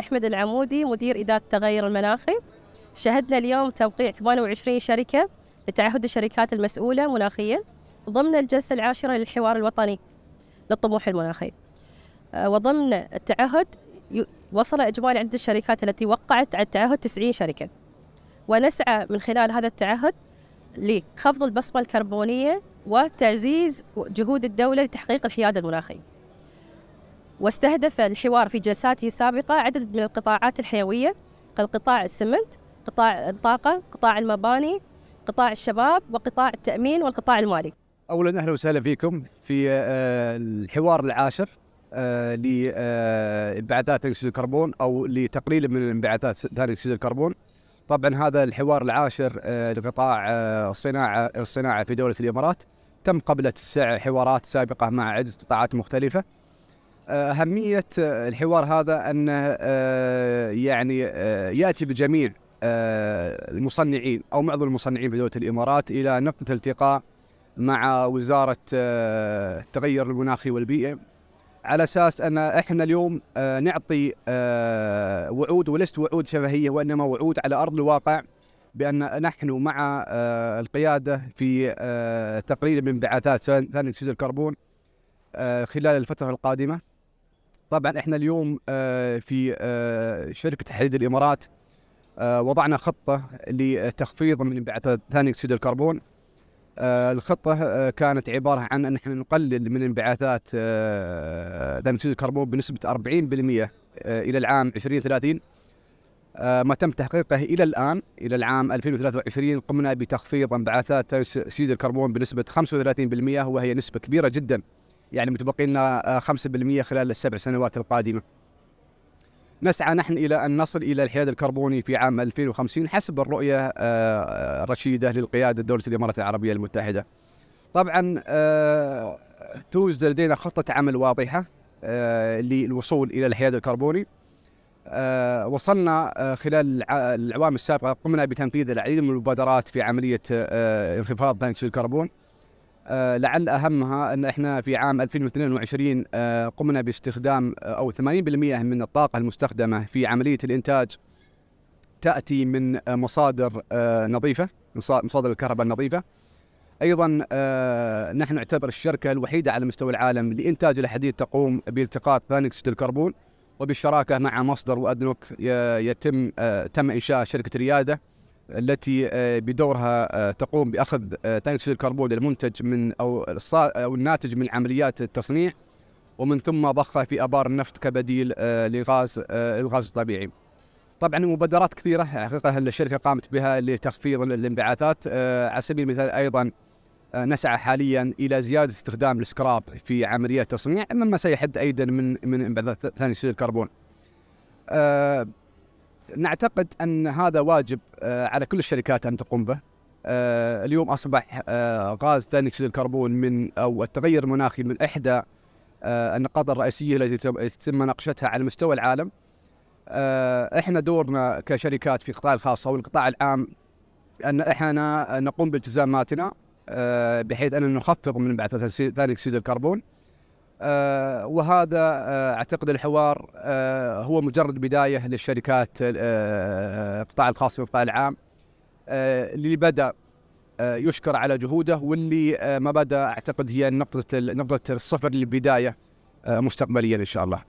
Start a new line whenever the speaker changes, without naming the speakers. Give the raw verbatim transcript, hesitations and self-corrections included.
أحمد العمودي، مدير إدارة التغير المناخي. شهدنا اليوم توقيع ثمانية وعشرين شركة لتعهد الشركات المسؤولة مناخيا ضمن الجلسة العاشرة للحوار الوطني للطموح المناخي. وضمن التعهد وصل إجمالي عدد الشركات التي وقعت على التعهد تسعين شركة، ونسعى من خلال هذا التعهد لخفض البصمة الكربونية وتعزيز جهود الدولة لتحقيق الحياد المناخي. واستهدف الحوار في جلساته السابقة عدد من القطاعات الحيوية كالقطاع السمنت، قطاع الطاقة، قطاع المباني، قطاع الشباب، وقطاع التأمين، والقطاع المالي.
أولا أهلا وسهلا فيكم في الحوار العاشر لانبعاثات ثاني أكسيد الكربون أو لتقليل من انبعاثات ثاني أكسيد الكربون. طبعا هذا الحوار العاشر لقطاع الصناعة الصناعة في دولة الإمارات. تم قبل تسع حوارات سابقة مع عدة قطاعات مختلفة. أهمية الحوار هذا أنه يعني يأتي بجميع المصنعين أو معظم المصنعين في دولة الإمارات إلى نقطة التقاء مع وزارة التغير المناخي والبيئة، على أساس أن إحنا اليوم نعطي وعود، ولست وعود شفهية وإنما وعود على أرض الواقع، بأن نحن مع القيادة في تقليل من انبعاثات ثاني أكسيد الكربون خلال الفترة القادمة. طبعا احنا اليوم في شركة تحديد الإمارات وضعنا خطة لتخفيض من انبعاثات ثاني أكسيد الكربون. الخطة كانت عبارة عن أن احنا نقلل من انبعاثات ثاني أكسيد الكربون بنسبة أربعين بالمئة إلى العام ألفين وثلاثين. ما تم تحقيقه إلى الآن إلى العام ألفين وثلاثة وعشرين قمنا بتخفيض انبعاثات ثاني أكسيد الكربون بنسبة خمسة وثلاثين بالمئة، وهي نسبة كبيرة جدا، يعني متبقي لنا خمسة بالمئة خلال السبع سنوات القادمة. نسعى نحن إلى أن نصل إلى الحياد الكربوني في عام ألفين وخمسين حسب الرؤية الرشيدة للقيادة دولة الإمارات العربية المتحدة. طبعا توجد لدينا خطة عمل واضحة للوصول إلى الحياد الكربوني. وصلنا خلال الأعوام السابقة قمنا بتنفيذ العديد من المبادرات في عملية انخفاض ثاني أكسيد الكربون. أه لعل أهمها أن إحنا في عام ألفين واثنين وعشرين أه قمنا باستخدام أو ثمانين بالمئة من الطاقة المستخدمة في عملية الإنتاج تأتي من مصادر أه نظيفة، مصادر الكهرباء النظيفة. أيضا أه نحن نعتبر الشركة الوحيدة على مستوى العالم لإنتاج الحديد تقوم بالتقاط ثاني أكسيد الكربون، وبالشراكة مع مصدر وأدنوك يتم أه تم إنشاء شركة ريادة التي بدورها تقوم بأخذ ثاني أكسيد الكربون المنتج من أو أو الناتج من عمليات التصنيع، ومن ثم ضخه في آبار النفط كبديل لغاز الغاز الطبيعي. طبعا مبادرات كثيرة حقيقة الشركة قامت بها لتخفيض الانبعاثات. على سبيل المثال أيضا نسعى حاليا إلى زيادة استخدام السكراب في عمليات التصنيع، مما سيحد أيضا من من انبعاثات ثاني أكسيد الكربون. نعتقد أن هذا واجب على كل الشركات أن تقوم به. اليوم أصبح غاز ثاني أكسيد الكربون من أو التغير المناخي من إحدى النقاط الرئيسية التي يتم مناقشتها على مستوى العالم. إحنا دورنا كشركات في القطاع الخاص أو القطاع العام أن إحنا نقوم بالتزاماتنا بحيث أن نخفض من انبعاثات ثاني أكسيد الكربون. آه وهذا آه أعتقد الحوار آه هو مجرد بداية للشركات القطاع الخاص والقطاع العام آه اللي بدأ آه يشكر على جهوده، واللي آه ما بدأ أعتقد هي نقطة نقطة الصفر للبداية آه مستقبليا إن شاء الله.